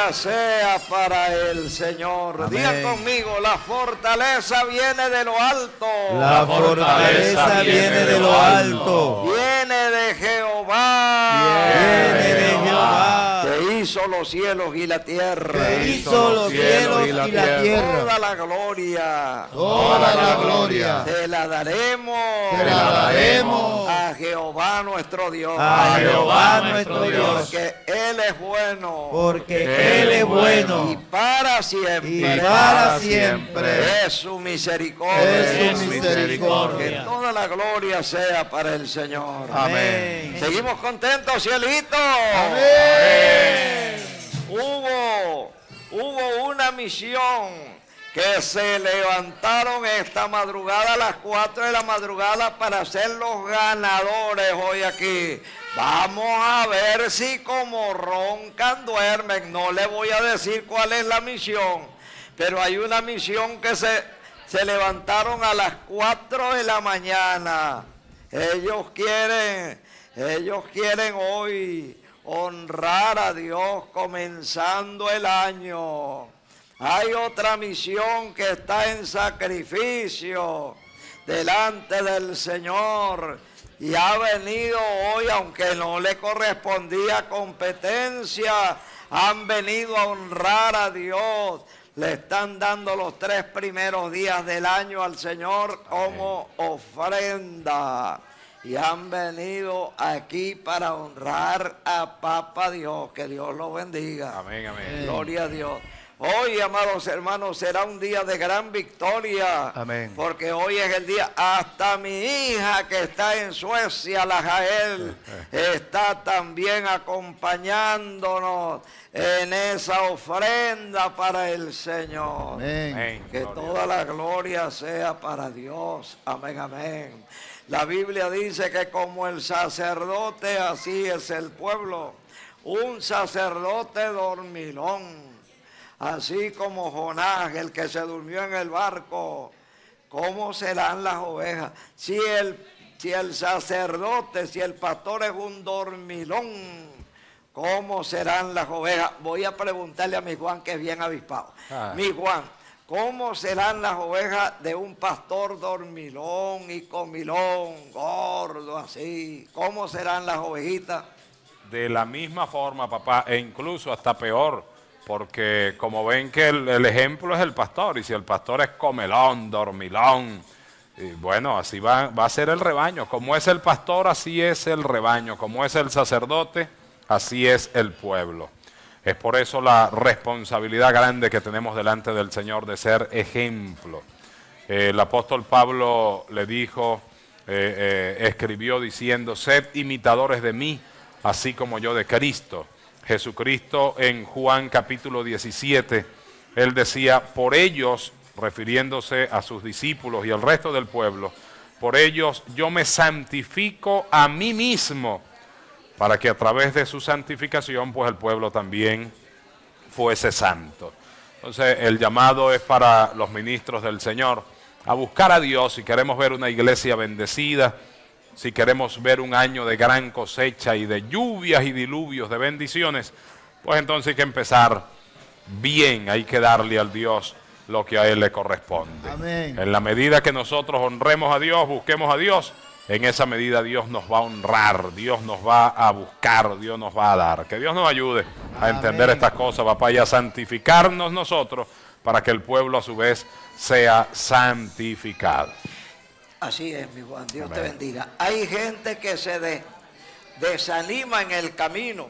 gloria sea para el Señor. Amén. Digan conmigo, la fortaleza viene de lo alto. La fortaleza viene de lo alto. Viene de Jehová. Viene de Jehová. Que hizo los cielos y la tierra. Que hizo los cielos y la tierra. Toda la gloria. Toda la gloria. Te la daremos. Te la daremos. A Jehová nuestro Dios. A Jehová nuestro Dios. Porque Él es bueno. Porque Él es bueno. Y para siempre. Y para siempre. Es su misericordia. Es su misericordia. Que toda la gloria sea para el Señor. Amén. Seguimos contentos, cielito. Amén. Hubo una misión que se levantaron esta madrugada a las 4 de la madrugada para ser los ganadores hoy aquí. Vamos a ver si como roncan duermen. No le voy a decir cuál es la misión, pero hay una misión que se levantaron a las 4 de la mañana. Ellos quieren hoy honrar a Dios comenzando el año. Hay otra misión que está en sacrificio delante del Señor y ha venido hoy, aunque no le correspondía competencia, han venido a honrar a Dios. Le están dando los 3 primeros días del año al Señor como ofrenda. Y han venido aquí para honrar a Papa Dios. Que Dios lo bendiga. Amén, amén. Gloria a Dios. Hoy, amados hermanos, será un día de gran victoria. Amén. Porque hoy es el día, hasta mi hija que está en Suecia, la Jael, está también acompañándonos en esa ofrenda para el Señor. Amén. Amén. Que Gloria. toda la gloria sea para Dios. Amén, amén. La Biblia dice que como el sacerdote, así es el pueblo. Un sacerdote dormilón. Así como Jonás, el que se durmió en el barco, ¿cómo serán las ovejas? Si el sacerdote, si el pastor es un dormilón, ¿cómo serán las ovejas? Voy a preguntarle a mi Juan, que es bien avispado. Mi Juan, ¿cómo serán las ovejas de un pastor dormilón y comilón, gordo, así? ¿Cómo serán las ovejitas? De la misma forma, papá, e incluso hasta peor. Porque como ven que el ejemplo es el pastor, y si el pastor es comelón, dormilón, y bueno, así va a ser el rebaño. Como es el pastor, así es el rebaño. Como es el sacerdote, así es el pueblo. Es por eso la responsabilidad grande que tenemos delante del Señor de ser ejemplo. El apóstol Pablo le dijo, escribió diciendo, sed imitadores de mí, así como yo de Cristo. Jesucristo en Juan capítulo 17, él decía, por ellos, refiriéndose a sus discípulos y al resto del pueblo, por ellos yo me santifico a mí mismo, para que a través de su santificación, pues el pueblo también fuese santo. Entonces el llamado es para los ministros del Señor, a buscar a Dios si queremos ver una iglesia bendecida, si queremos ver un año de gran cosecha y de lluvias y diluvios de bendiciones, pues entonces hay que empezar bien, hay que darle al Dios lo que a Él le corresponde. Amén. En la medida que nosotros honremos a Dios, busquemos a Dios, en esa medida Dios nos va a honrar, Dios nos va a buscar, Dios nos va a dar. Que Dios nos ayude a entender estas cosas, papá, y a santificarnos nosotros para que el pueblo a su vez sea santificado. Así es, mi Juan, Dios Amén. te bendiga. Hay gente que se desanima en el camino.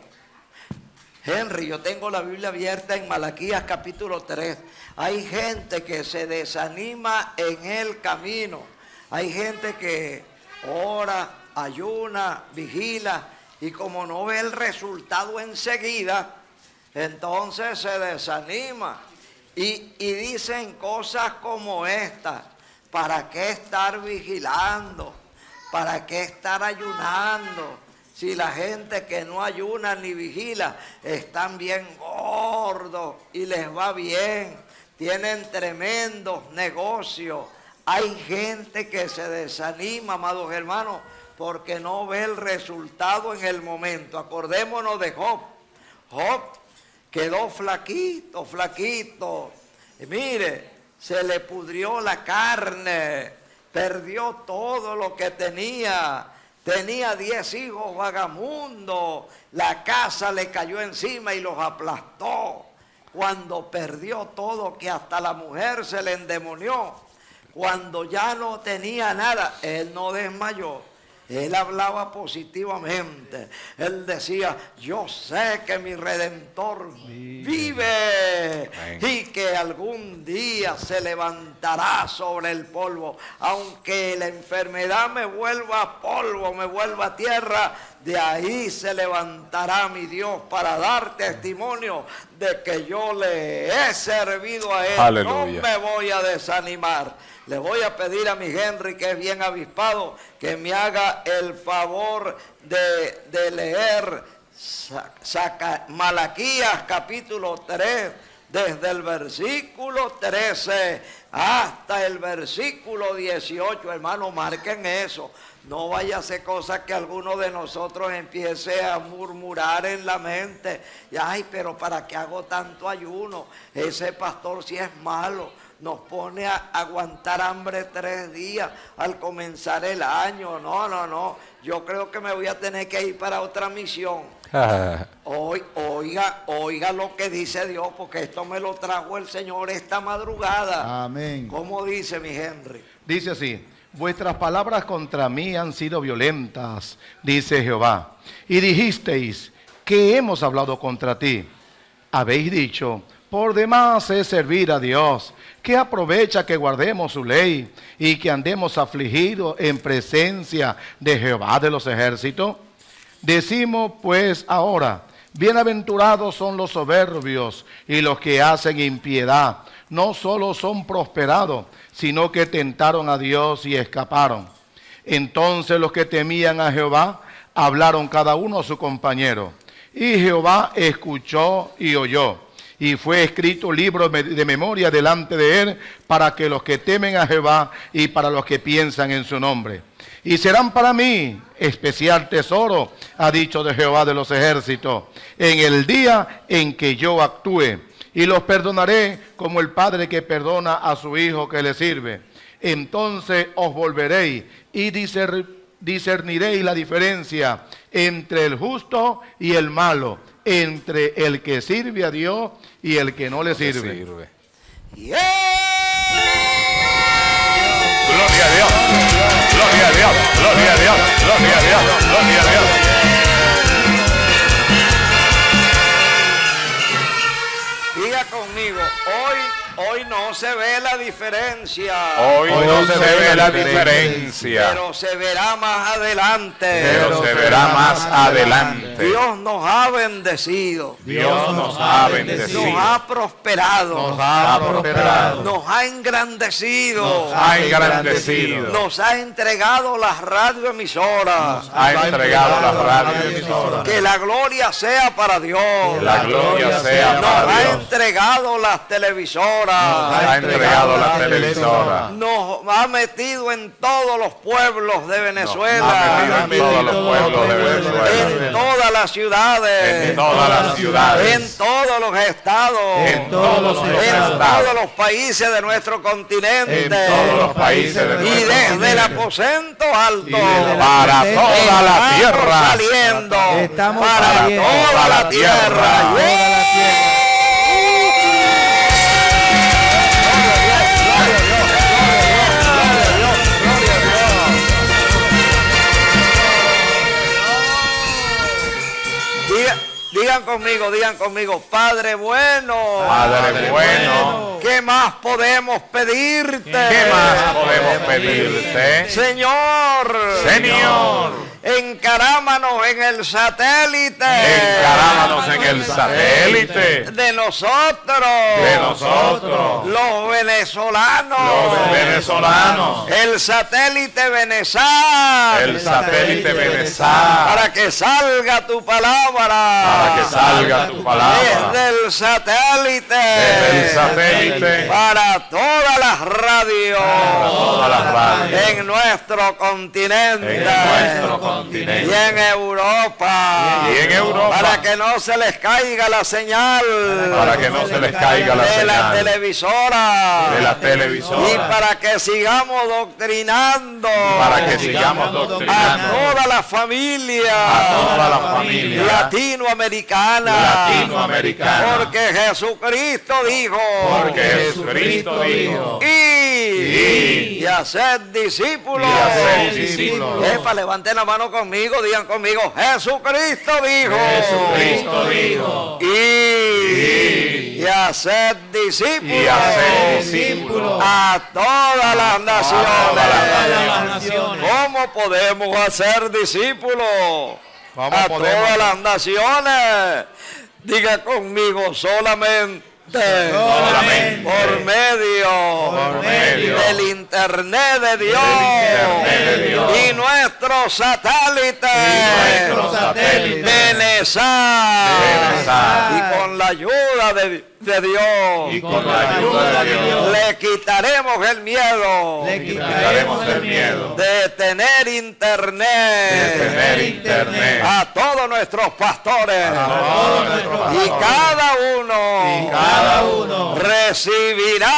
Henry, yo tengo la Biblia abierta en Malaquías capítulo 3. Hay gente que se desanima en el camino. Hay gente que ora, ayuna, vigila, y como no ve el resultado enseguida, entonces se desanima. Y dicen cosas como estas. ¿Para qué estar vigilando? ¿Para qué estar ayunando? Si la gente que no ayuna ni vigila están bien gordos y les va bien, tienen tremendos negocios. Hay gente que se desanima, amados hermanos, porque no ve el resultado en el momento. Acordémonos de Job. Job quedó flaquito, flaquito. Y mire, se le pudrió la carne, perdió todo lo que tenía. Tenía 10 hijos vagamundos, la casa le cayó encima y los aplastó. Cuando perdió todo, que hasta la mujer se le endemonió. Cuando ya no tenía nada, él no desmayó. Él hablaba positivamente. Él decía, yo sé que mi Redentor vive y que algún día se levantará sobre el polvo. Aunque la enfermedad me vuelva polvo, me vuelva tierra, de ahí se levantará mi Dios para dar testimonio de que yo le he servido a Él. Aleluya. No me voy a desanimar. Le voy a pedir a mi Henry, que es bien avispado, que me haga el favor de leer Malaquías capítulo 3, desde el versículo 13 hasta el versículo 18. Hermano, marquen eso. No vaya a ser cosa que alguno de nosotros empiece a murmurar en la mente. Y, ay, pero ¿para qué hago tanto ayuno? Ese pastor sí es malo. Nos pone a aguantar hambre 3 días al comenzar el año. No, no, no. Yo creo que me voy a tener que ir para otra misión. Oiga lo que dice Dios, porque esto me lo trajo el Señor esta madrugada. Amén. ¿Cómo dice mi Henry? Dice así: vuestras palabras contra mí han sido violentas, dice Jehová. Y dijisteis, ¿qué hemos hablado contra ti? Habéis dicho, por demás es servir a Dios. ¿Qué aprovecha que guardemos su ley y que andemos afligidos en presencia de Jehová de los ejércitos? Decimos pues ahora, bienaventurados son los soberbios y los que hacen impiedad. No solo son prosperados, sino que tentaron a Dios y escaparon. Entonces los que temían a Jehová hablaron cada uno a su compañero. Y Jehová escuchó y oyó. Y fue escrito libro de memoria delante de él para que los que temen a Jehová y para los que piensan en su nombre. Y serán para mí especial tesoro, ha dicho de Jehová de los ejércitos, en el día en que yo actúe. Y los perdonaré como el padre que perdona a su hijo que le sirve. Entonces os volveréis y discerniréis la diferencia entre el justo y el malo, entre el que sirve a Dios y el que no le sirve. Yeah. Gloria a Dios, gloria a Dios, gloria a Dios, gloria a Dios, gloria a Dios. Diga conmigo, hoy no se ve la diferencia. Hoy no se ve la diferencia, pero se verá más adelante. pero se verá más adelante. Dios nos ha bendecido. Dios nos ha bendecido. Nos ha prosperado. Nos ha prosperado. Nos ha engrandecido. Nos ha engrandecido. Nos ha entregado las radioemisoras. Nos ha entregado las radioemisoras. Que la gloria sea para Dios. Que la gloria sea Nos para ha Dios. entregado las televisoras. Nos ha entregado la televisora. Nos ha metido en todos los pueblos de Ha Venezuela. metido en todos los pueblos de Venezuela. En todas las ciudades. En todas las ciudades. En todos los estados. En todos los En estados. todos los países de nuestro continente. En todos los países de Y nuestro desde el continente. aposento alto. Para toda la estamos tierra. saliendo. Estamos para saliendo. toda la tierra. Toda la Digan conmigo, Padre bueno. Padre bueno. ¿Qué más podemos pedirte? ¿Qué más podemos pedirte? Señor. Señor. Encarámanos en el satélite. Encarámanos en el satélite de nosotros. de nosotros, Los venezolanos. los venezolanos. El satélite Venezar. El satélite Venezar. Para que salga tu palabra. Para que salga tu palabra. Desde el satélite. Desde el satélite. Para todas las radios. Para todas las radios. En nuestro continente. En nuestro continente. Y en Europa. Y en Europa. Para que no se les caiga la señal. Para que no se les caiga la de la señal televisora. de la Y televisora. para que sigamos doctrinando. Para que sigamos a doctrinando toda la familia. a toda la familia latinoamericana. latinoamericana. Porque Jesucristo dijo. Porque Jesucristo dijo. Y hacer discípulos. Y hacer discípulos. Epa, levanten la mano conmigo, digan conmigo, Jesucristo dijo. Jesucristo dijo. Y hacer discípulos. Y hacer discípulos. A todas las naciones. naciones. ¿Cómo podemos hacer discípulos? ¿Cómo A podemos? todas las naciones. Diga conmigo, solamente. Solamente. Por medio del internet de Dios, internet de Dios. y nuestros satélites, satélites. Benesá. Benesá. Y con la ayuda de Dios, Y con la ayuda de Dios le quitaremos el miedo Le quitaremos el miedo de tener internet, de tener internet. a todos nuestros pastores, Todos nuestros y pastores. cada uno recibirá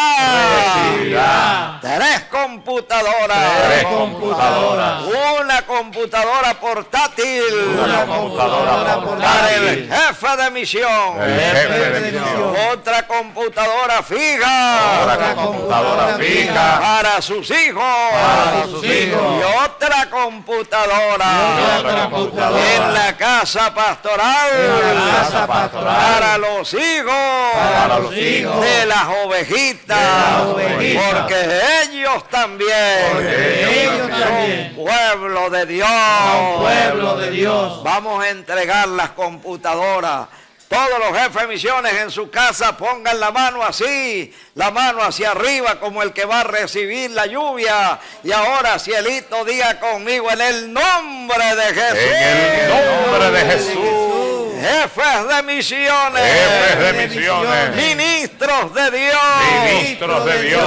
tres computadoras, Tres computadoras. una computadora portátil, Una computadora para el portátil. jefe de misión, El jefe de misión. otra computadora fija Otra computadora fija para sus hijos, para sus hijos. y otra computadora Otra computadora en la casa pastoral, casa pastoral. para los hijos, Para los hijos de las ovejitas, porque ellos también son pueblo de Dios. Pueblo de Dios. Vamos a entregar las computadoras. Todos los jefes de misiones en su casa pongan la mano así, la mano hacia arriba como el que va a recibir la lluvia. Y ahora, cielito, diga conmigo en el nombre de Jesús. En el nombre de Jesús. Jefes de misiones. Jefes de misiones. Ministros de Dios. Ministros de Dios.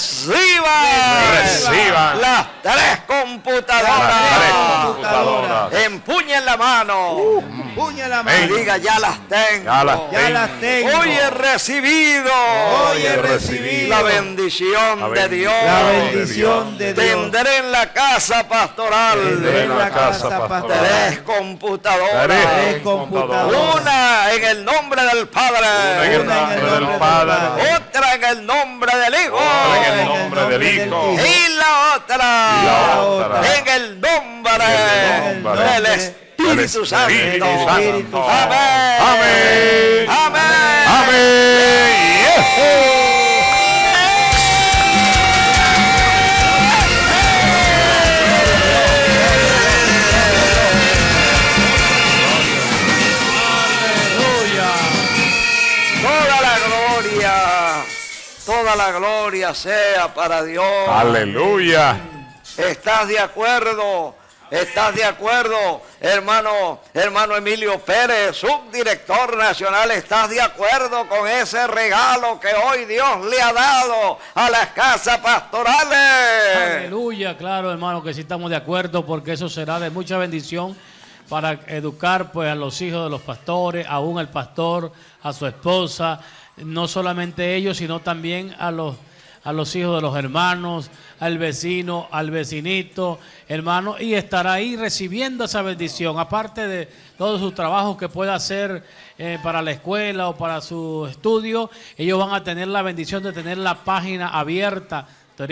Reciban las tres computadoras. Las tres computadoras. Empuñen la mano. Puña la Y mano. diga, ya las tengo. Ya las Ya las tengo. Hoy he recibido. Hoy he recibido la bendición de Dios. la bendición de Dios. Tendré en la casa pastoral Tendré en la casa pastoral tres computadoras. Tres computadoras. Una en el nombre del Padre. Una en el nombre del Padre. Otra en el nombre del Hijo. Otra en el nombre del Hijo. Y la otra, Y la otra en el nombre del del Espíritu Santo. Espíritu Santo. Amén. Amén. Amén. Amén. Toda la gloria sea para Dios. Aleluya. ¿Estás de acuerdo? ¿Estás de acuerdo, hermano Emilio Pérez, subdirector nacional? ¿Estás de acuerdo con ese regalo que hoy Dios le ha dado a las casas pastorales? Aleluya, claro, hermano, que sí estamos de acuerdo, porque eso será de mucha bendición para educar pues a los hijos de los pastores, aún al pastor, a su esposa, no solamente ellos, sino también a los hijos de los hermanos, al vecino, al vecinito, hermano, y estará ahí recibiendo esa bendición, aparte de todos sus trabajos que pueda hacer para la escuela o para su estudio. Ellos van a tener la bendición de tener la página abierta,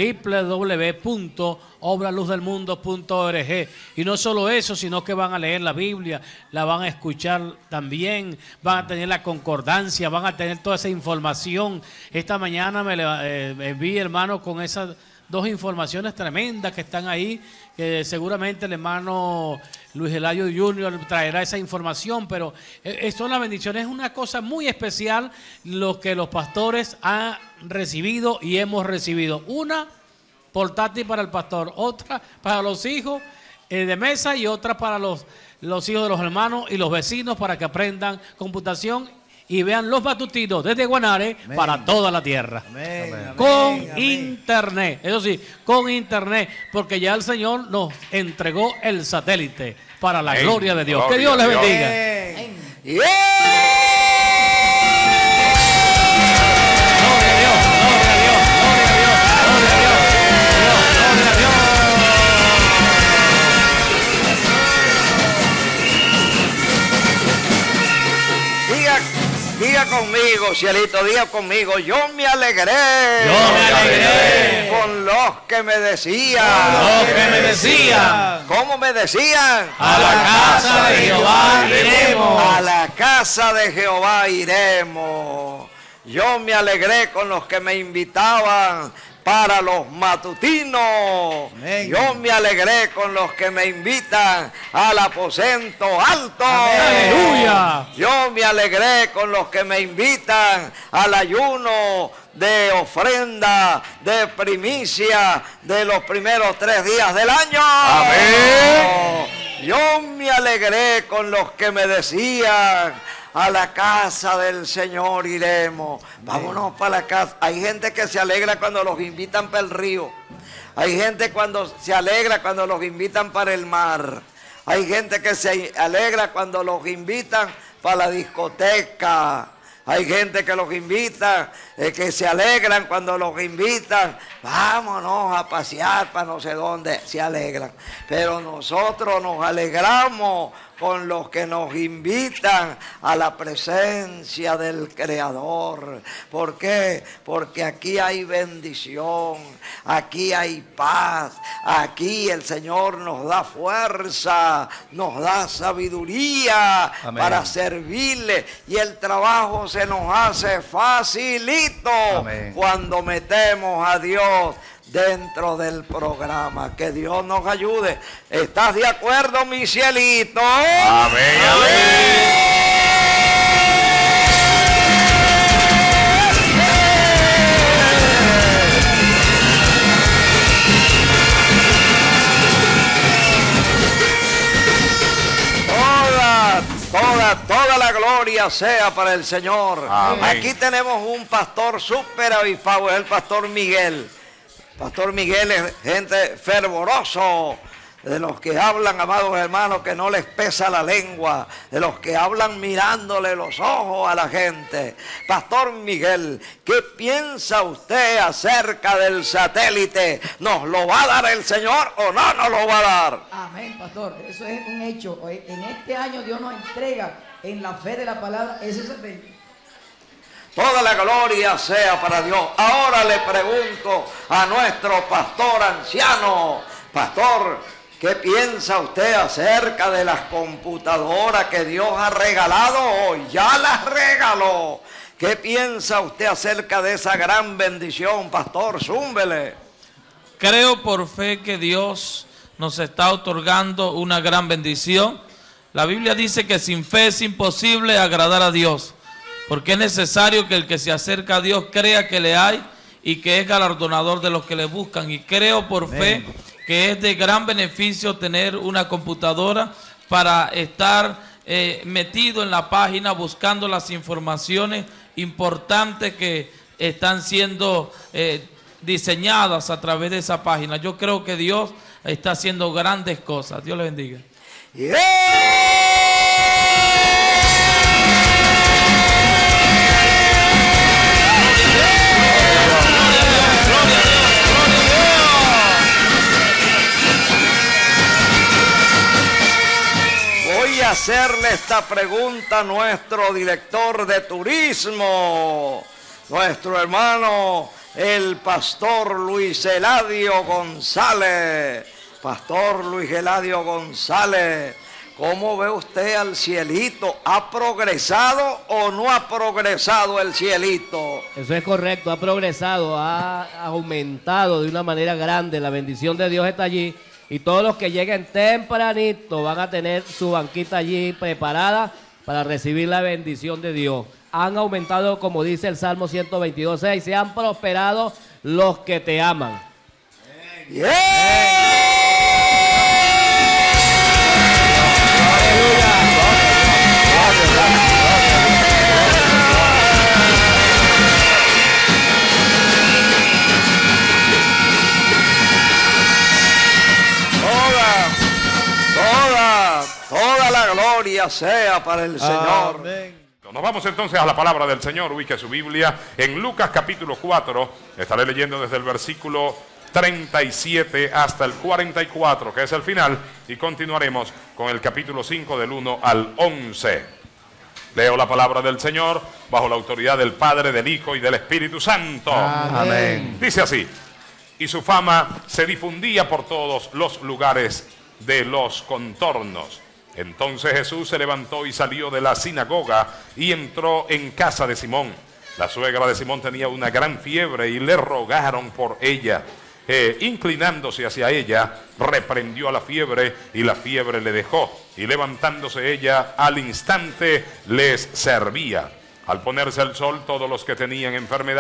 www.obraluzdelmundo.org, y no solo eso, sino que van a leer la Biblia, la van a escuchar también, van a tener la concordancia, van a tener toda esa información. Esta mañana me vi, hermano, con esas dos informaciones tremendas que están ahí, que seguramente el hermano Luis Eladio Jr. traerá esa información, pero son las bendiciones. Es una cosa muy especial lo que los pastores han recibido y hemos recibido. Una portátil para el pastor, otra para los hijos de mesa, y otra para los hijos de los hermanos y los vecinos, para que aprendan computación y vean los matutinos desde Guanare para toda la tierra. Amén. Con Amén. internet, eso sí, con internet, porque ya el Señor nos entregó el satélite para la Amén. gloria de Dios. Gloria Que Dios les a Dios. bendiga. Amén. ¡Yeah! Gloria a Dios, gloria a Dios, gloria a Dios, gloria a Dios, gloria a Dios. Diga conmigo, cielito, diga conmigo, yo me alegré. Yo me alegré con los que me decían. los que me decían, ¿Cómo me decían? a la casa de Jehová iremos. A la casa de Jehová iremos. Yo me alegré con los que me invitaban para los matutinos. Amén. Yo me alegré con los que me invitan al aposento alto. Aleluya. Yo me alegré con los que me invitan al ayuno de ofrenda, de primicia de los primeros 3 días del año. Amén. Yo me alegré con los que me decían, a la casa del Señor iremos. Vámonos para la casa. Hay gente que se alegra cuando los invitan para el río. Hay gente cuando se alegra cuando los invitan para el mar. Hay gente que se alegra cuando los invitan para la discoteca. Hay gente que los invita, que se alegran cuando los invitan. Vámonos a pasear para no sé dónde, se alegran. Pero nosotros nos alegramos con los que nos invitan a la presencia del Creador. ¿Por qué? Porque aquí hay bendición, aquí hay paz, aquí el Señor nos da fuerza, nos da sabiduría. Amén. Para servirle, y el trabajo se nos hace facilito. Amén. Cuando metemos a Dios dentro del programa. Que Dios nos ayude. ¿Estás de acuerdo, mi cielito? Amén, amén. Toda la gloria sea para el Señor. Amén. Aquí tenemos un pastor súper avispado, es el pastor Miguel. Pastor Miguel es gente fervoroso, de los que hablan, amados hermanos, que no les pesa la lengua, de los que hablan mirándole los ojos a la gente. Pastor Miguel, ¿qué piensa usted acerca del satélite? ¿Nos lo va a dar el Señor o no nos lo va a dar? Amén, pastor. Eso es un hecho. En este año Dios nos entrega en la fe de la palabra ese satélite. Toda la gloria sea para Dios. Ahora le pregunto a nuestro pastor anciano, pastor, ¿qué piensa usted acerca de las computadoras que Dios ha regalado hoy? Ya las regaló. ¿Qué piensa usted acerca de esa gran bendición, pastor? Zúmbele. Creo por fe que Dios nos está otorgando una gran bendición. La Biblia dice que sin fe es imposible agradar a Dios, porque es necesario que el que se acerca a Dios crea que le hay y que es galardonador de los que le buscan. Y creo por fe que es de gran beneficio tener una computadora para estar metido en la página buscando las informaciones importantes que están siendo diseñadas a través de esa página. Yo creo que Dios está haciendo grandes cosas. Dios le bendiga. Voy a hacerle esta pregunta a nuestro director de turismo, nuestro hermano, el pastor Luis Eladio González. Pastor Luis Eladio González, ¿cómo ve usted al cielito? ¿Ha progresado o no ha progresado el cielito? Eso es correcto, ha progresado, ha aumentado de una manera grande, la bendición de Dios está allí y todos los que lleguen tempranito van a tener su banquita allí preparada para recibir la bendición de Dios. Han aumentado, como dice el Salmo 122:6, se han prosperado los que te aman. gloria sea para el Señor. Amén. Nos vamos entonces a la palabra del Señor. Ubique su Biblia en Lucas capítulo 4. Estaré leyendo desde el versículo 37 hasta el 44, que es el final, y continuaremos con el capítulo 5 del 1 al 11. Leo la palabra del Señor bajo la autoridad del Padre, del Hijo y del Espíritu Santo. Amén. Dice así: y su fama se difundía por todos los lugares de los contornos. Entonces Jesús se levantó y salió de la sinagoga y entró en casa de Simón. La suegra de Simón tenía una gran fiebre y le rogaron por ella. Inclinándose hacia ella, reprendió a la fiebre y la fiebre le dejó. Y levantándose ella, al instante les servía. Al ponerse el sol, todos los que tenían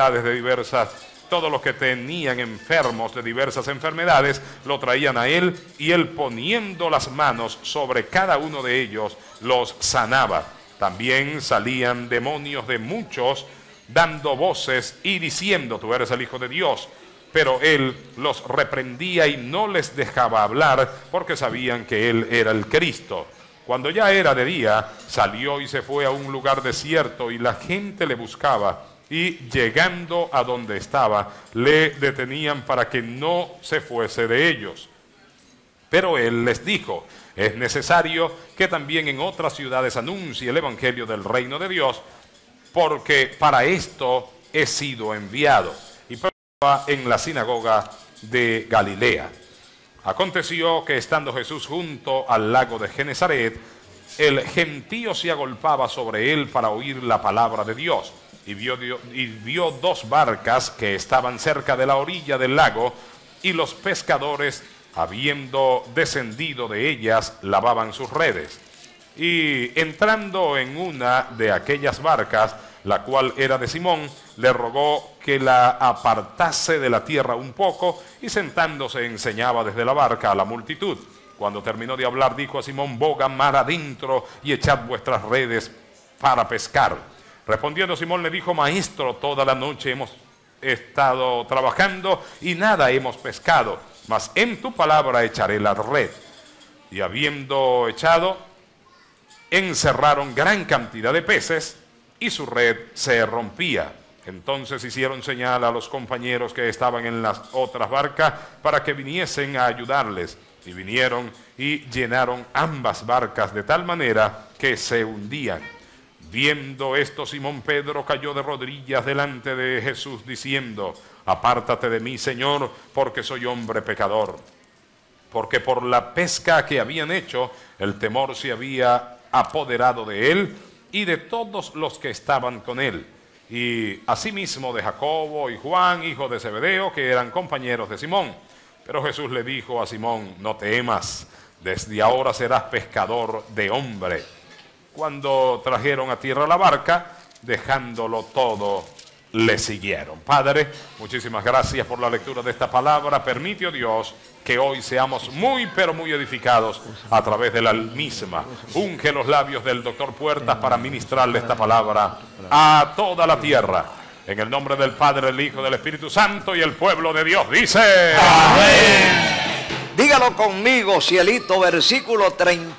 enfermos de diversas enfermedades, lo traían a él, y él, poniendo las manos sobre cada uno de ellos, los sanaba. También salían demonios de muchos, dando voces y diciendo: tú eres el Hijo de Dios. Pero él los reprendía y no les dejaba hablar, porque sabían que él era el Cristo. Cuando ya era de día, salió y se fue a un lugar desierto, y la gente le buscaba. Y llegando a donde estaba, le detenían para que no se fuese de ellos. Pero él les dijo: es necesario que también en otras ciudades anuncie el evangelio del reino de Dios, porque para esto he sido enviado. Y estaba en la sinagoga de Galilea. Aconteció que, estando Jesús junto al lago de Genesaret, el gentío se agolpaba sobre él para oír la palabra de Dios. Y vio dos barcas que estaban cerca de la orilla del lago, y los pescadores, habiendo descendido de ellas, lavaban sus redes. Y entrando en una de aquellas barcas, la cual era de Simón, le rogó que la apartase de la tierra un poco, y sentándose enseñaba desde la barca a la multitud. Cuando terminó de hablar, dijo a Simón: boga mar adentro y echad vuestras redes para pescar. Respondiendo Simón le dijo: maestro, toda la noche hemos estado trabajando y nada hemos pescado, mas en tu palabra echaré la red. Y habiendo echado, encerraron gran cantidad de peces, y su red se rompía. Entonces hicieron señal a los compañeros que estaban en las otras barcas para que viniesen a ayudarles. Y vinieron y llenaron ambas barcas de tal manera que se hundían. Viendo esto, Simón Pedro cayó de rodillas delante de Jesús, diciendo: apártate de mí, Señor, porque soy hombre pecador. Porque por la pesca que habían hecho, el temor se había apoderado de él y de todos los que estaban con él, y asimismo de Jacobo y Juan, hijo de Zebedeo, que eran compañeros de Simón. Pero Jesús le dijo a Simón: no temas, desde ahora serás pescador de hombre. Cuando trajeron a tierra la barca, dejándolo todo, le siguieron. Padre, muchísimas gracias por la lectura de esta palabra. Permite, oh Dios, que hoy seamos muy, pero muy edificados a través de la misma. Unge los labios del doctor Puertas para ministrarle esta palabra a toda la tierra. En el nombre del Padre, del Hijo, del Espíritu Santo, y el pueblo de Dios dice: amén. Dígalo conmigo, cielito, versículo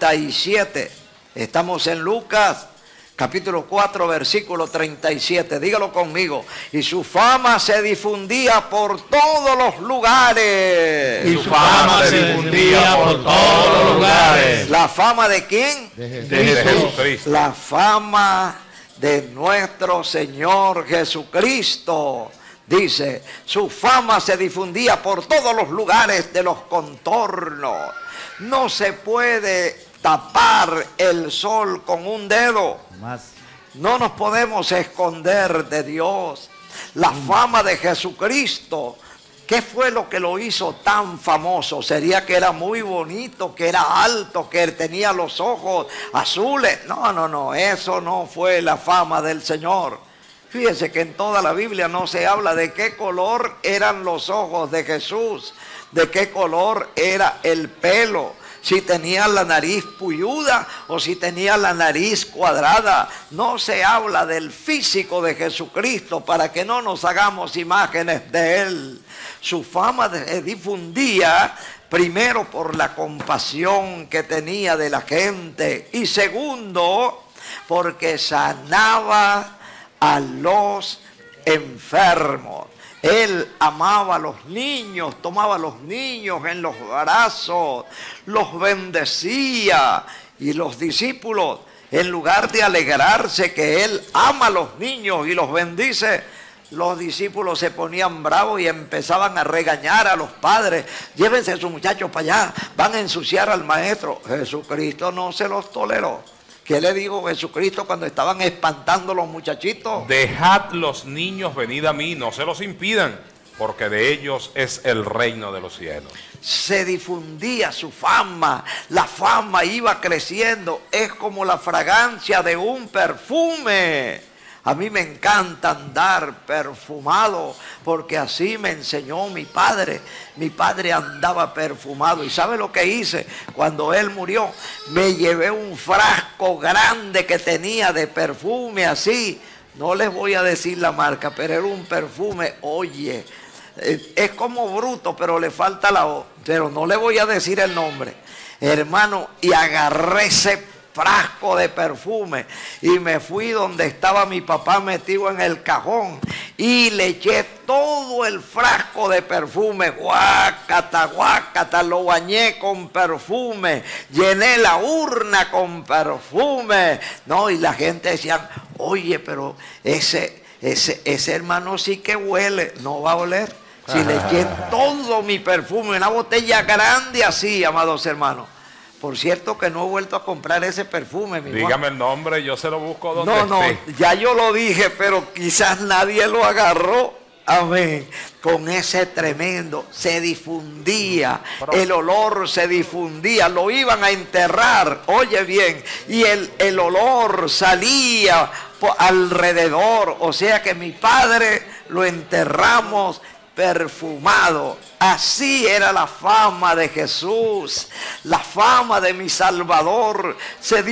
37. Estamos en Lucas capítulo 4, versículo 37. Dígalo conmigo. Y su fama se difundía por todos los lugares. Y su fama se difundía por todos los lugares. ¿La fama de quién? de Jesucristo. La fama de nuestro Señor Jesucristo. Dice: su fama se difundía por todos los lugares de los contornos. No se puede tapar el sol con un dedo. No nos podemos esconder de Dios. La fama de Jesucristo, ¿qué fue lo que lo hizo tan famoso? ¿Sería que era muy bonito, que era alto, que tenía los ojos azules? No, eso no fue la fama del Señor. Fíjense que en toda la Biblia no se habla de qué color eran los ojos de Jesús, de qué color era el pelo, si tenía la nariz puyuda o si tenía la nariz cuadrada. No se habla del físico de Jesucristo para que no nos hagamos imágenes de Él. Su fama se difundía primero por la compasión que tenía de la gente y segundo porque sanaba a los enfermos. Él amaba a los niños, tomaba a los niños en los brazos, los bendecía y los discípulos, en lugar de alegrarse que él ama a los niños y los bendice, los discípulos se ponían bravos y empezaban a regañar a los padres. Llévense a sus muchachos para allá, van a ensuciar al maestro. Jesucristo no se los toleró. ¿Qué le dijo Jesucristo cuando estaban espantando los muchachitos? Dejad los niños venid a mí, no se los impidan, porque de ellos es el reino de los cielos. Se difundía su fama, la fama iba creciendo, es como la fragancia de un perfume. A mí me encanta andar perfumado, porque así me enseñó mi padre. Mi padre andaba perfumado. ¿Y sabe lo que hice? Cuando él murió, me llevé un frasco grande que tenía de perfume así. No les voy a decir la marca, pero era un perfume, oye, es como bruto, pero le falta la O. Pero no le voy a decir el nombre. Hermano, y agarré ese frasco de perfume y me fui donde estaba mi papá metido en el cajón y le eché todo el frasco de perfume, guácata, guácata, lo bañé con perfume, llené la urna con perfume, no, y la gente decía, oye, pero ese hermano sí que huele, no va a oler. Si le eché todo mi perfume, una botella grande así, amados hermanos. Por cierto que no he vuelto a comprar ese perfume. Dígame el nombre, yo se lo busco donde esté. No, ya yo lo dije, pero quizás nadie lo agarró. Amén. Con ese tremendo, se difundía, el olor se difundía, lo iban a enterrar, oye bien, y el olor salía alrededor, o sea que mi padre lo enterramos perfumado. Así era la fama de Jesús, la fama de mi Salvador se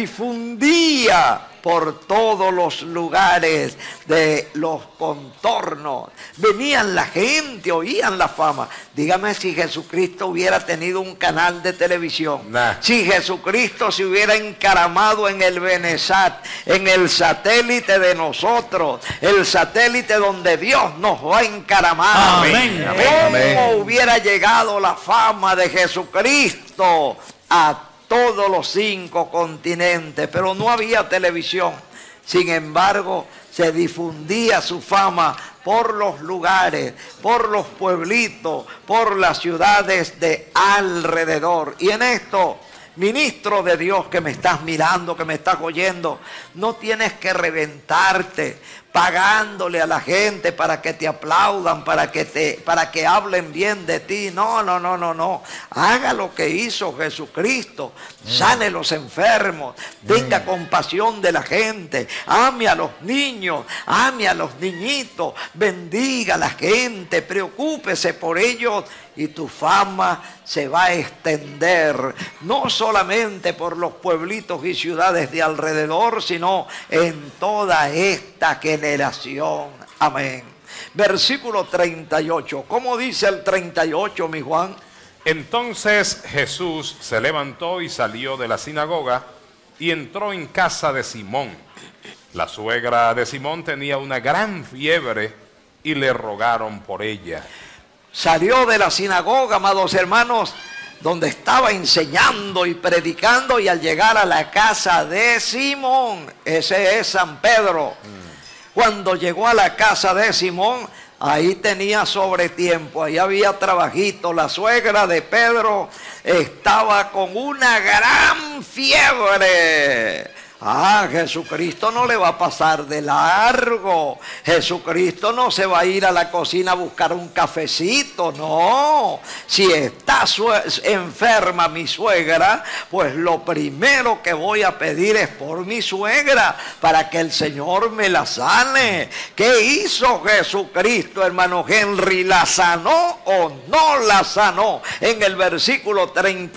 difundía por todos los lugares de los contornos. Venían la gente, oían la fama. Dígame si Jesucristo hubiera tenido un canal de televisión. Si Jesucristo se hubiera encaramado en el Benesat, en el satélite de nosotros, el satélite donde Dios nos va a encaramar. Amén. ¿Cómo hubiera llegado la fama de Jesucristo a todos los 5 continentes? Pero no había televisión. Sin embargo, se difundía su fama por los lugares, por los pueblitos, por las ciudades de alrededor. Y en esto, ministro de Dios que me estás mirando, que me estás oyendo, no tienes que reventarte pagándole a la gente para que te aplaudan, para que hablen bien de ti. No, no, no, no, no. Haga lo que hizo Jesucristo. Sane los enfermos. Tenga compasión de la gente. Ame a los niños. Ame a los niñitos. Bendiga a la gente. Preocúpese por ellos. Y tu fama se va a extender. No solamente por los pueblitos y ciudades de alrededor, sino en toda esta generación. Amén. Versículo 38. ¿Cómo dice el 38, mi Juan? Entonces Jesús se levantó y salió de la sinagoga y entró en casa de Simón. La suegra de Simón tenía una gran fiebre y le rogaron por ella. Salió de la sinagoga, amados hermanos, donde estaba enseñando y predicando, y al llegar a la casa de Simón, ese es San Pedro, cuando llegó a la casa de Simón, ahí tenía sobretiempo, ahí había trabajito. La suegra de Pedro estaba con una gran fiebre. Jesucristo no le va a pasar de largo. Jesucristo no se va a ir a la cocina a buscar un cafecito, no. Si está enferma mi suegra, pues lo primero que voy a pedir es por mi suegra, para que el Señor me la sane. ¿Qué hizo Jesucristo, hermano Henry? ¿La sanó o no la sanó? En el versículo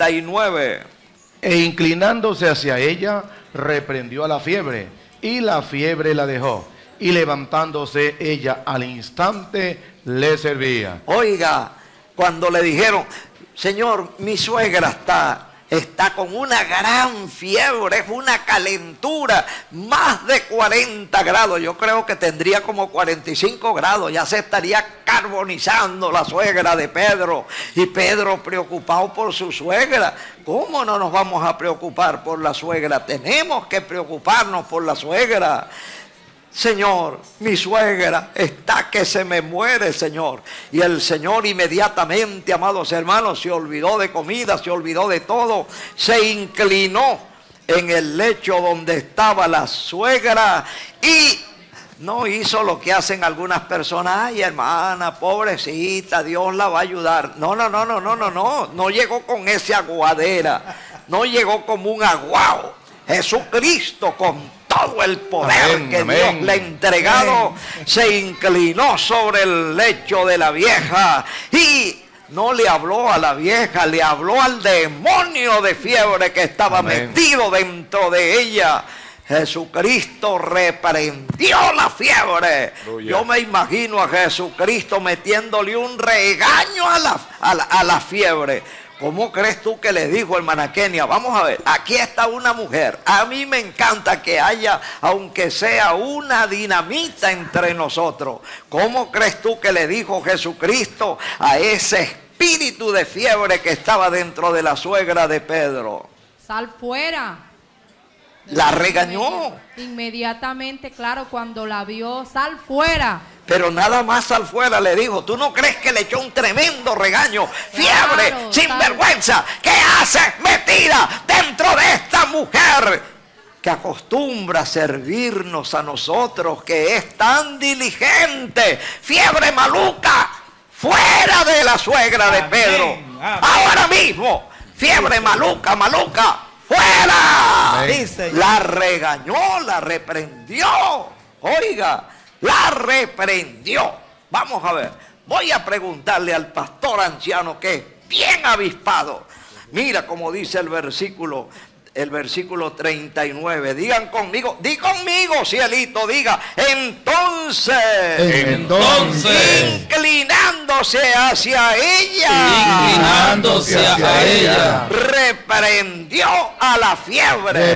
39. E inclinándose hacia ella, reprendió a la fiebre, y la fiebre la dejó, y levantándose ella al instante le servía. Oiga, Cuando le dijeron, Señor, mi suegra está con una gran fiebre, es una calentura, más de 40 grados. Yo creo que tendría como 45 grados, ya se estaría carbonizando la suegra de Pedro. Y Pedro preocupado por su suegra. ¿Cómo no nos vamos a preocupar por la suegra? Tenemos que preocuparnos por la suegra. Señor, mi suegra está que se me muere, Señor. Y el Señor inmediatamente, amados hermanos, se olvidó de comida, se olvidó de todo. Se inclinó en el lecho donde estaba la suegra y no hizo lo que hacen algunas personas. Ay, hermana, pobrecita, Dios la va a ayudar. No llegó con esa aguadera. No llegó como un aguao. Jesucristo, con todo el poder que Dios le ha entregado, se inclinó sobre el lecho de la vieja y no le habló a la vieja, le habló al demonio de fiebre que estaba metido dentro de ella. Jesucristo reprendió la fiebre. Yo me imagino a Jesucristo metiéndole un regaño a la fiebre. ¿Cómo crees tú que le dijo hermana Kenia? Vamos a ver, aquí está una mujer. A mí me encanta que haya, aunque sea una dinamita entre nosotros. ¿Cómo crees tú que le dijo Jesucristo a ese espíritu de fiebre que estaba dentro de la suegra de Pedro? Sal fuera. La regañó. Inmediatamente, claro, cuando la vio, sal fuera. Pero nada más sal fuera le dijo. ¿Tú no crees que le echó un tremendo regaño? Fiebre, Claro, sinvergüenza, ¿qué haces metida dentro de esta mujer que acostumbra a servirnos a nosotros, que es tan diligente? Fiebre maluca, fuera de la suegra de Pedro. Ahora mismo, fiebre maluca, fuera. La regañó, la reprendió. Oiga, la reprendió. Vamos a ver, voy a preguntarle al pastor anciano que es bien avispado. Mira cómo dice el versículo 39. Digan conmigo, di conmigo, cielito, diga. Entonces, inclinándose hacia ella, reprendió a la fiebre.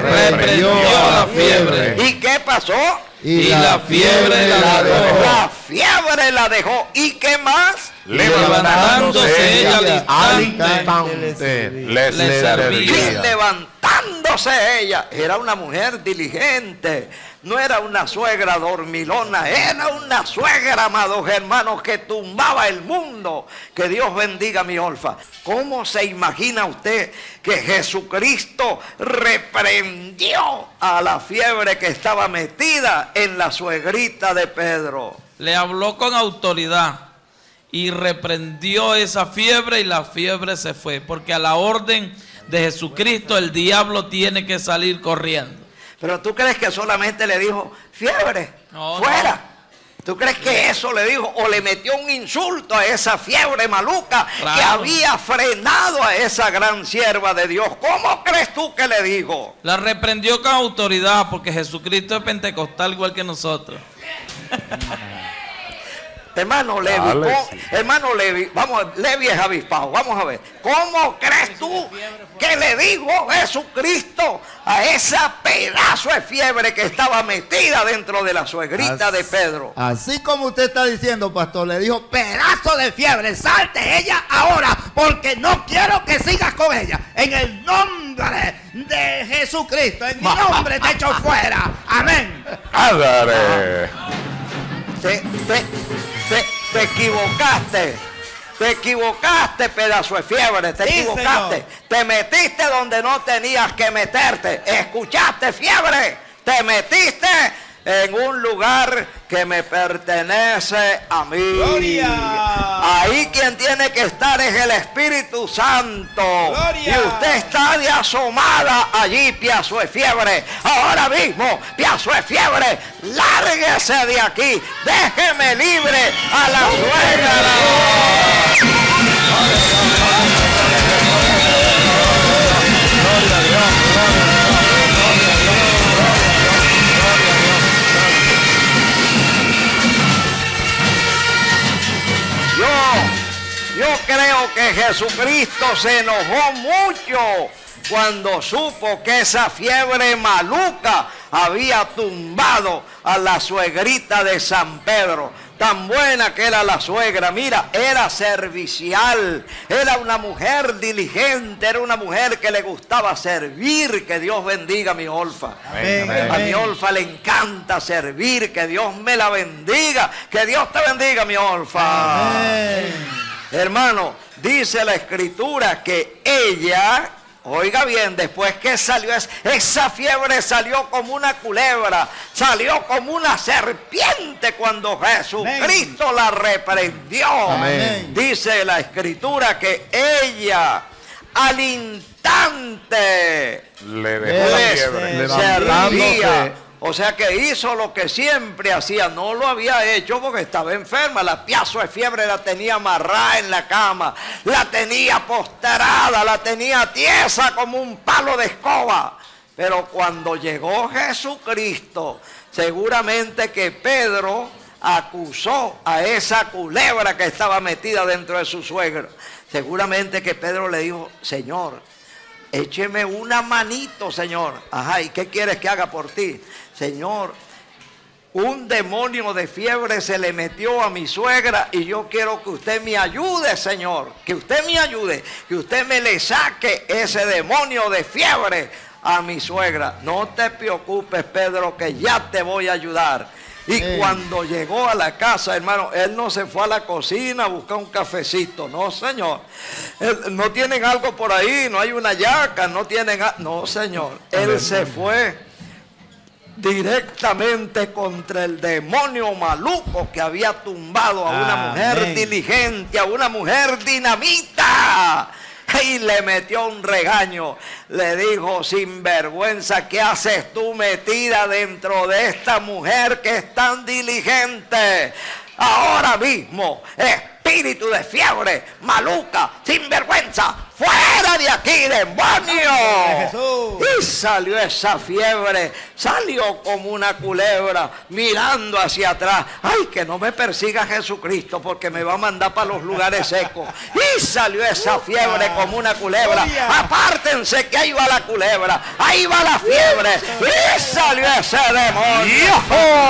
¿Y qué pasó? Y la fiebre la dejó. La fiebre la dejó. ¿Y qué más? Levantándose ella al instante, le servía. Y levantándose ella. Era una mujer diligente. No era una suegra dormilona. Era una suegra, amados hermanos, que tumbaba el mundo. Que Dios bendiga mi Olfa. ¿Cómo se imagina usted que Jesucristo reprendió a la fiebre que estaba metida en la suegrita de Pedro? Le habló con autoridad y reprendió esa fiebre y la fiebre se fue. Porque a la orden de Jesucristo el diablo tiene que salir corriendo. Pero tú crees que solamente le dijo fiebre, No, fuera. no. ¿Tú crees que eso le dijo o le metió un insulto a esa fiebre maluca que había frenado a esa gran sierva de Dios? ¿Cómo crees tú que le dijo? La reprendió con autoridad porque Jesucristo es pentecostal igual que nosotros. Hermano Levi, hermano Levi, vamos, Levi es avispado, vamos a ver. ¿Cómo crees tú que le dijo Jesucristo a esa pedazo de fiebre que estaba metida dentro de la suegrita de Pedro? Así como usted está diciendo, pastor, le dijo, pedazo de fiebre, salte ella ahora, porque no quiero que sigas con ella. En el nombre de Jesucristo, en mi nombre te echo fuera. Amén. Te equivocaste, pedazo de fiebre, te equivocaste. Señor. Te metiste donde no tenías que meterte. ¿Escuchaste, fiebre? Te metiste en un lugar que me pertenece a mí. ¡Gloria! Ahí quien tiene que estar es el Espíritu Santo. ¡Gloria! Y usted está de asomada allí, piazo de fiebre. Ahora mismo, piazo de fiebre, lárguese de aquí. Déjeme libre a la suegra. Yo creo que Jesucristo se enojó mucho cuando supo que esa fiebre maluca había tumbado a la suegrita de San Pedro. Tan buena que era la suegra, mira, era servicial, era una mujer diligente, era una mujer que le gustaba servir. Que Dios bendiga a mi Olfa. Amén, A mi amén. Olfa le encanta servir, que Dios me la bendiga, que Dios te bendiga, mi Olfa. Amén. Hermano, dice la Escritura que ella, oiga bien, después que salió esa fiebre, salió como una culebra, salió como una serpiente cuando Jesucristo la reprendió. Amén. Dice la Escritura que ella al instante Le dejó la les fiebre. Levantándose. servía. O sea que hizo lo que siempre hacía. No lo había hecho porque estaba enferma. La piazo de fiebre la tenía amarrada en la cama, la tenía postrada, la tenía tiesa como un palo de escoba. Pero cuando llegó Jesucristo, seguramente que Pedro acusó a esa culebra que estaba metida dentro de su suegro. Seguramente que Pedro le dijo: Señor, écheme una manito, Señor. Ajá, ¿y qué quieres que haga por ti? Señor, un demonio de fiebre se le metió a mi suegra y yo quiero que usted me ayude, Señor. Que usted me ayude, que usted me le saque ese demonio de fiebre a mi suegra. No te preocupes, Pedro, que ya te voy a ayudar. Y cuando llegó a la casa, hermano, él no se fue a la cocina a buscar un cafecito. No, señor. No tienen algo por ahí, no hay una yaca, no tienen... No, señor. Él se fue directamente contra el demonio maluco que había tumbado a una mujer diligente, a una mujer dinamita. Y le metió un regaño. Le dijo: sinvergüenza, ¿qué haces tú metida dentro de esta mujer que es tan diligente? Ahora mismo, espíritu de fiebre, maluca, sinvergüenza, fuera de aquí, demonio. Y salió esa fiebre, salió como una culebra mirando hacia atrás. Ay, que no me persiga Jesucristo porque me va a mandar para los lugares secos. Y salió esa fiebre como una culebra. Apártense que ahí va la culebra, ahí va la fiebre. Y salió ese demonio.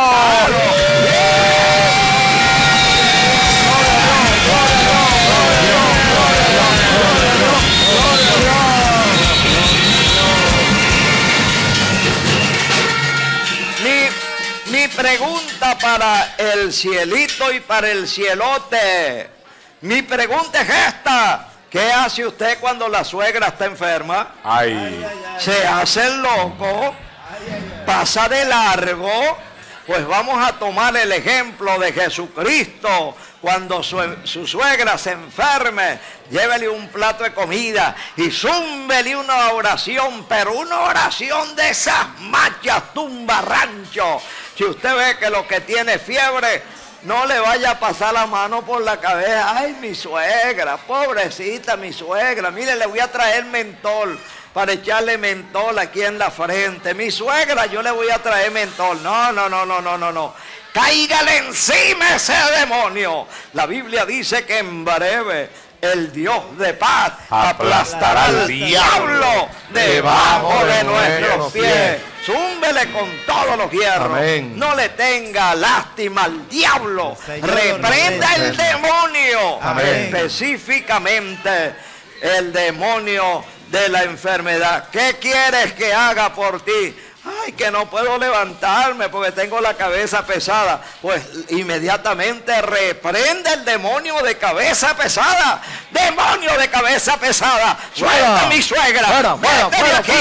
Mi pregunta para el cielito y para el cielote. Mi pregunta es esta: ¿qué hace usted cuando la suegra está enferma? Ay, ¿Se hace el loco? ¿Pasa de largo? Pues vamos a tomar el ejemplo de Jesucristo. Cuando su suegra se enferme, llévele un plato de comida y zúmbele una oración, pero una oración de esas machas tumba rancho. Si usted ve que lo que tiene fiebre, no le vaya a pasar la mano por la cabeza. Ay, mi suegra, pobrecita mi suegra, mire, le voy a traer mentol para echarle mentol aquí en la frente. Mi suegra, yo le voy a traer mentol. No. Cáigale encima ese demonio. La Biblia dice que en breve el Dios de paz aplastará al diablo debajo de nuestros pies. Zúmbele con todos los hierros. Amén. No le tenga lástima al diablo. Reprenda el demonio. Amén. Específicamente el demonio de la enfermedad. ¿Qué quieres que haga por ti? Ay, que no puedo levantarme porque tengo la cabeza pesada. Pues inmediatamente reprende el demonio de cabeza pesada. Demonio de cabeza pesada, suelta a mi suegra. Vete de aquí.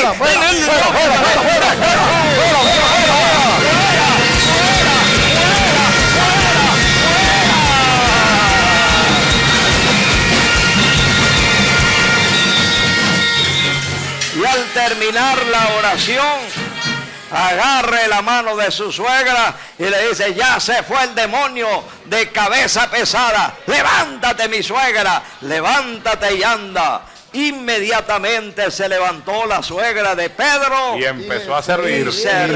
Y al terminar la oración, agarre la mano de su suegra y le dice: ya se fue el demonio de cabeza pesada. Levántate, mi suegra, levántate y anda. Inmediatamente se levantó la suegra de Pedro y empezó a servir. y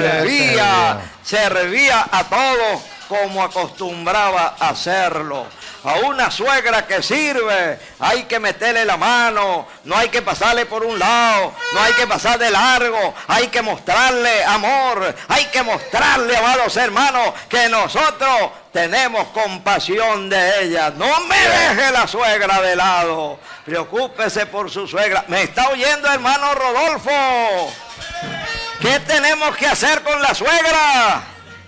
servía a todos como acostumbraba a hacerlo. A una suegra que sirve, hay que meterle la mano, no hay que pasarle por un lado, no hay que pasar de largo, hay que mostrarle amor, hay que mostrarle, amados hermanos, que nosotros tenemos compasión de ella. No me deje la suegra de lado, preocúpese por su suegra. ¿Me está oyendo, hermano Rodolfo? ¿Qué tenemos que hacer con la suegra?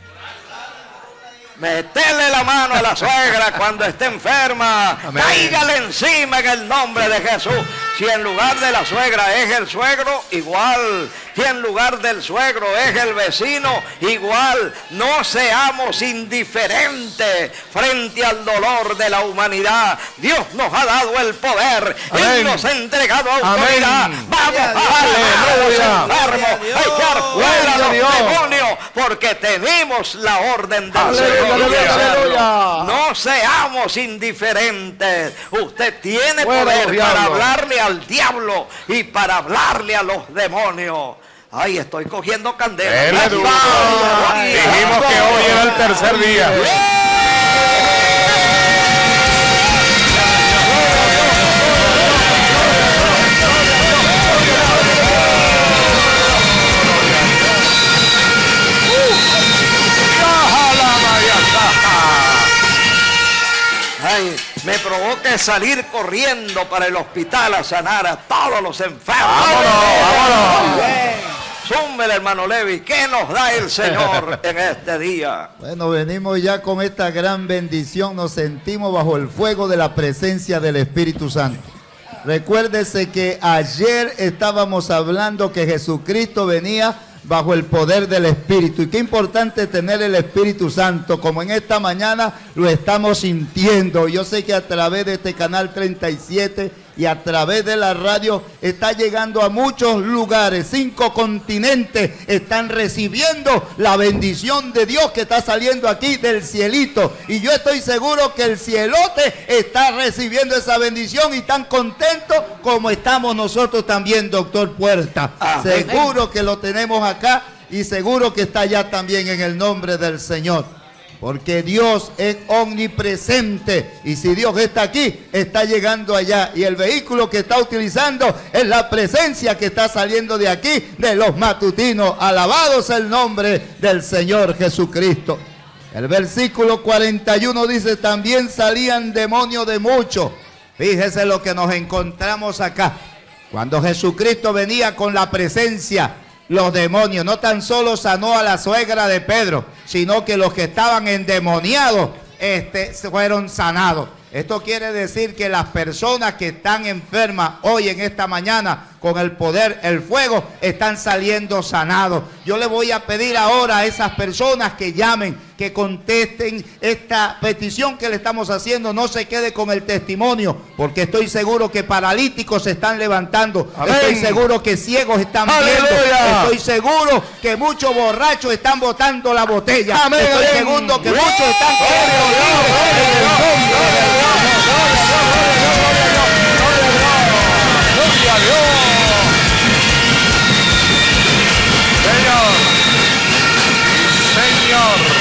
Meterle la mano a la suegra cuando esté enferma. Cáigale encima en el nombre de Jesús. Si en lugar de la suegra es el suegro, igual. Si en lugar del suegro es el vecino, igual. No seamos indiferentes frente al dolor de la humanidad. Dios nos ha dado el poder. Amén. Él nos ha entregado autoridad. Amén. Vamos a los enfermos, a echar fuera los demonios, porque tenemos la orden del Señor. Aleluya. No seamos indiferentes. Usted tiene Fuera poder los para diablos. hablarle al diablo y para hablarle a los demonios. Ay, estoy cogiendo candela. Dele duro. Dijimos que hoy era el tercer día. Ay, me provoca salir corriendo para el hospital a sanar a todos los enfermos. Vámonos. Súmele, hermano Levi, ¿qué nos da el Señor en este día? Bueno, venimos ya con esta gran bendición, nos sentimos bajo el fuego de la presencia del Espíritu Santo. Recuérdese que ayer estábamos hablando que Jesucristo venía bajo el poder del Espíritu. Y qué importante tener el Espíritu Santo, como en esta mañana lo estamos sintiendo. Yo sé que a través de este canal 37 y a través de la radio está llegando a muchos lugares. 5 continentes están recibiendo la bendición de Dios que está saliendo aquí del cielito. Y yo estoy seguro que el cielote está recibiendo esa bendición y tan contento como estamos nosotros también, doctor Puerta. Seguro que lo tenemos acá y seguro que está allá también en el nombre del Señor. Porque Dios es omnipresente y si Dios está aquí, está llegando allá. Y el vehículo que está utilizando es la presencia que está saliendo de aquí, de los matutinos. Alabado sea el nombre del Señor Jesucristo. El versículo 41 dice, también salían demonios de muchos. Fíjese lo que nos encontramos acá. Cuando Jesucristo venía con la presencia, los demonios, no tan solo sanó a la suegra de Pedro, sino que los que estaban endemoniados fueron sanados. Esto quiere decir que las personas que están enfermas hoy en esta mañana con el poder, el fuego, están saliendo sanados. Yo le voy a pedir ahora a esas personas que llamen, que contesten esta petición que le estamos haciendo. No se quede con el testimonio, porque estoy seguro que paralíticos se están levantando. Amén. Estoy seguro que ciegos están viendo. Aleluya. Estoy seguro que muchos borrachos están botando la botella. Amén. Estoy seguro que muchos están quedando libres en el nombre del ¡Gloria a Dios! ¡Señor! ¡Señor!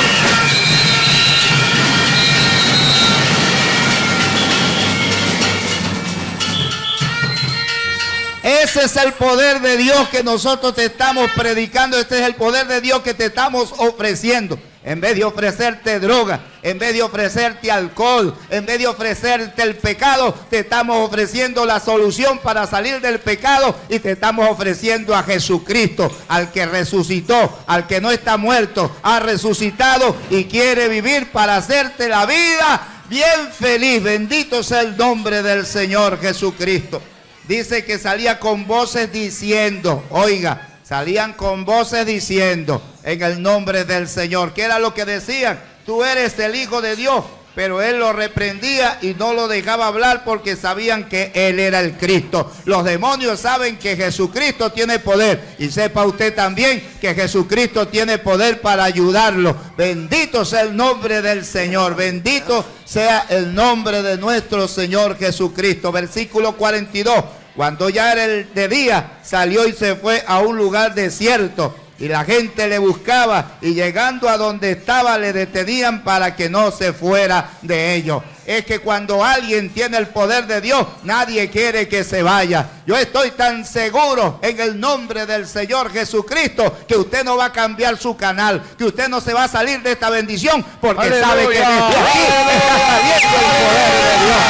Ese es el poder de Dios que nosotros te estamos predicando. Este es el poder de Dios que te estamos ofreciendo. En vez de ofrecerte droga, en vez de ofrecerte alcohol, en vez de ofrecerte el pecado, te estamos ofreciendo la solución para salir del pecado y te estamos ofreciendo a Jesucristo, al que resucitó, al que no está muerto, ha resucitado y quiere vivir para hacerte la vida bien feliz. Bendito sea el nombre del Señor Jesucristo. Dice que salía con voces diciendo, oiga, salían con voces diciendo en el nombre del Señor. ¿Qué era lo que decían? Tú eres el Hijo de Dios. Pero él lo reprendía y no lo dejaba hablar porque sabían que él era el Cristo. Los demonios saben que Jesucristo tiene poder. Y sepa usted también que Jesucristo tiene poder para ayudarlo. Bendito sea el nombre del Señor. Bendito sea el nombre de nuestro Señor Jesucristo. Versículo 42. Cuando ya era el de día, salió y se fue a un lugar desierto. Y la gente le buscaba y llegando a donde estaba le detenían para que no se fuera de ellos. Es que cuando alguien tiene el poder de Dios, nadie quiere que se vaya. Yo estoy tan seguro en el nombre del Señor Jesucristo que usted no va a cambiar su canal, que usted no se va a salir de esta bendición porque ¡Aleluya! sabe que desde aquí está saliendo el poder de Dios.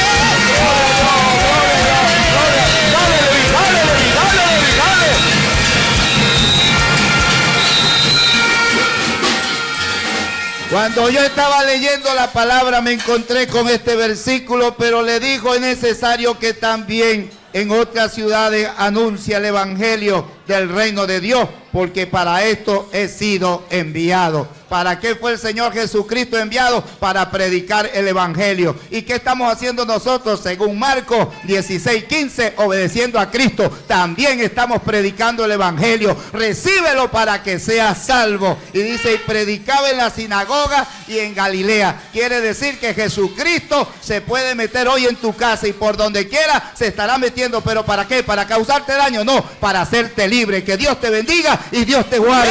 Cuando yo estaba leyendo la palabra me encontré con este versículo, pero le dijo: es necesario que también en otras ciudades anuncie el evangelio del reino de Dios, porque para esto he sido enviado. ¿Para qué fue el Señor Jesucristo enviado? Para predicar el evangelio. ¿Y qué estamos haciendo nosotros? Según Marcos 16:15, obedeciendo a Cristo, también estamos predicando el evangelio. Recíbelo para que seas salvo. Y dice: y predicaba en la sinagoga y en Galilea. Quiere decir que Jesucristo se puede meter hoy en tu casa y por donde quiera se estará metiendo. ¿Pero para qué? ¿Para causarte daño? No, para hacerte libre. Que Dios te bendiga y Dios te guarde.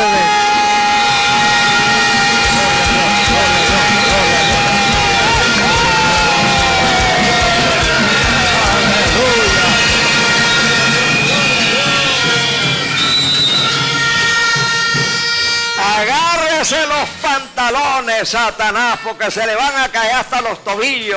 Agárrese los pantalones, Satanás, porque se le van a caer hasta los tobillos.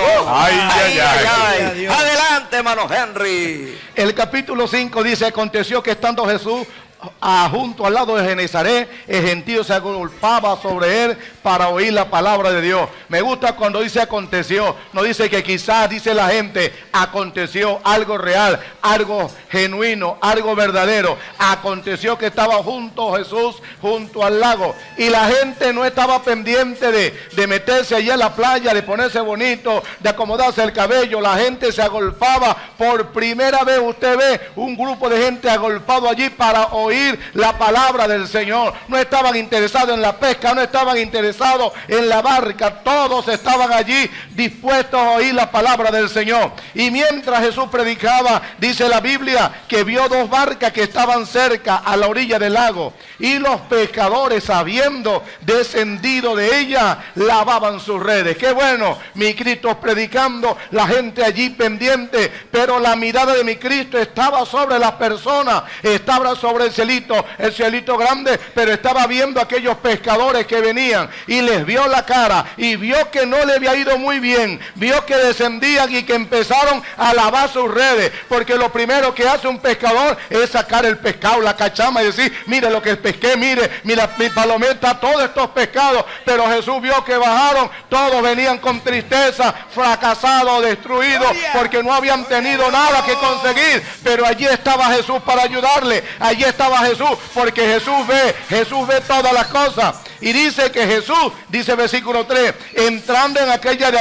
Ay. Adelante, hermano Henry. El capítulo 5 dice: aconteció que estando Jesús junto al lado de Genezaret, el gentío se agolpaba sobre él para oír la palabra de Dios. Me gusta cuando dice aconteció, no dice que quizás, dice la gente, aconteció algo real, algo genuino, algo verdadero. Aconteció que estaba junto Jesús, junto al lago, y la gente no estaba pendiente de meterse allí en la playa, de ponerse bonito, de acomodarse el cabello. La gente se agolpaba. Por primera vez usted ve un grupo de gente agolpado allí para oír la palabra del Señor. No estaban interesados en la pesca, no estaban interesados en la barca. Todos estaban allí dispuestos a oír la palabra del Señor. Y mientras Jesús predicaba, dice la Biblia que vio dos barcas que estaban cerca a la orilla del lago, y los pescadores, habiendo descendido de ella, lavaban sus redes. Qué bueno, mi Cristo predicando, la gente allí pendiente, pero la mirada de mi Cristo estaba sobre las personas, estaba sobre el cielito grande, pero estaba viendo a aquellos pescadores que venían y les vio la cara y vio que no le había ido muy bien, vio que descendían y que empezaron a lavar sus redes, porque lo primero que hace un pescador es sacar el pescado, la cachama, y decir: mire lo que pesqué, mira mi palometa, todos estos pescados. Pero Jesús vio que bajaron, todos venían con tristeza, fracasados, destruidos, porque no habían tenido nada que conseguir. Pero allí estaba Jesús para ayudarle, allí estaba Jesús, porque Jesús ve todas las cosas. Y dice que Jesús, dice versículo 3, entrando en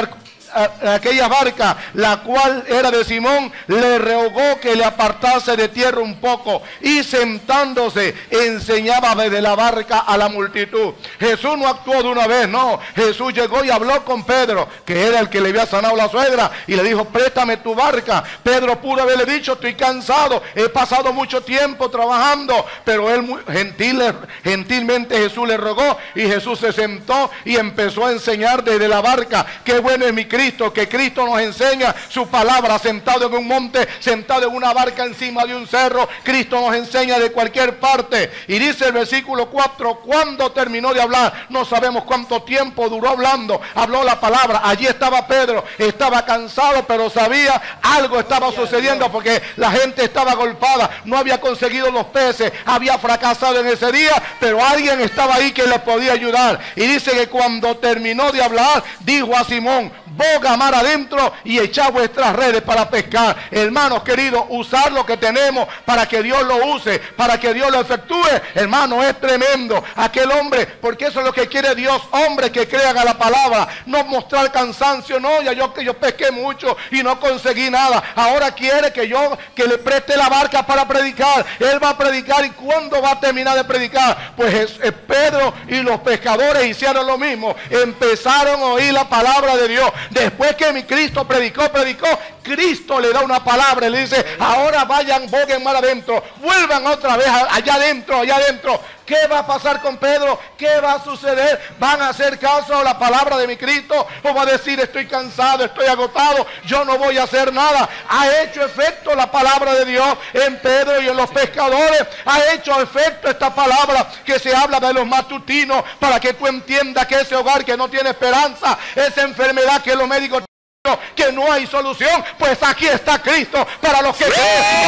aquella barca, la cual era de Simón, le rogó que le apartase de tierra un poco, y sentándose enseñaba desde la barca a la multitud. Jesús no actuó de una vez, no. Jesús llegó y habló con Pedro, que era el que le había sanado la suegra, y le dijo: préstame tu barca. Pedro pudo haberle dicho: estoy cansado, he pasado mucho tiempo trabajando, pero él gentilmente Jesús le rogó, y Jesús se sentó y empezó a enseñar desde la barca. Qué bueno es mi Cristo, que Cristo nos enseña su palabra sentado en un monte, sentado en una barca encima de un cerro. Cristo nos enseña de cualquier parte. Y dice el versículo 4, cuando terminó de hablar, no sabemos cuánto tiempo duró hablando, habló la palabra. Allí estaba Pedro, estaba cansado, pero sabía algo estaba sucediendo, porque la gente estaba golpada, no había conseguido los peces, había fracasado en ese día, pero alguien estaba ahí que le podía ayudar. Y dice que cuando terminó de hablar, dijo a Simón: boga mar adentro y echad vuestras redes para pescar. Hermanos queridos, usar lo que tenemos para que Dios lo use, para que Dios lo efectúe, hermano, es tremendo. Aquel hombre, porque eso es lo que quiere Dios, hombres que crean a la palabra, no mostrar cansancio. No, ya yo pesqué mucho y no conseguí nada, ahora quiere que le preste la barca para predicar. Él va a predicar, y ¿cuándo va a terminar de predicar? Pues Pedro y los pescadores hicieron lo mismo, empezaron a oír la palabra de Dios. Después que mi Cristo predicó, Cristo le da una palabra y le dice: ahora vayan, boguen mar adentro, vuelvan otra vez allá adentro. ¿Qué va a pasar con Pedro? ¿Qué va a suceder? ¿Van a hacer caso a la palabra de mi Cristo? ¿O va a decir, estoy cansado, estoy agotado, yo no voy a hacer nada? Ha hecho efecto la palabra de Dios en Pedro y en los pescadores. Ha hecho efecto esta palabra que se habla de los matutinos, para que tú entiendas que ese hogar que no tiene esperanza, esa enfermedad que los médicos, que no hay solución, pues aquí está Cristo para los que creen.